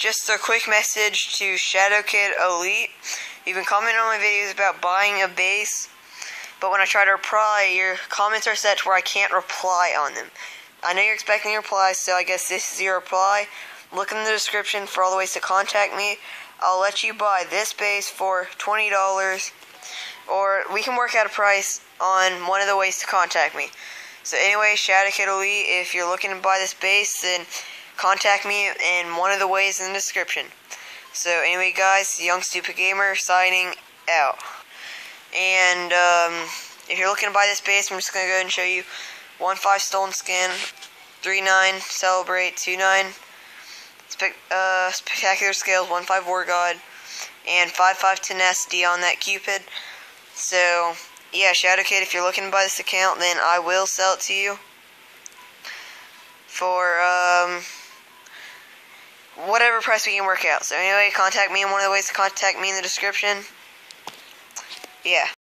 just a quick message to Shadow Kid Elite. You've been commenting on my videos about buying a base, but when I try to reply, your comments are set to where I can't reply on them. I know you're expecting a reply, so I guess this is your reply. Look in the description for all the ways to contact me. I'll let you buy this base for $20, or we can work out a price on one of the ways to contact me. So anyway, Shadow Kid Elite, if you're looking to buy this base, then contact me in one of the ways in the description. So anyway, guys, Young Stupid Gamer signing out. And if you're looking to buy this base, I'm just going to go ahead and show you 1-5 Stolen Skin, 3-9 Celebrate, 2-9 Spectacular Scales, 1-5 War God, and 5-5 Tenacity on that Cupid. So yeah, Shadow Kid, if you're looking to buy this account, then I will sell it to you for whatever price we can work out. So anyway, contact me in one of the ways to contact me in the description. Yeah.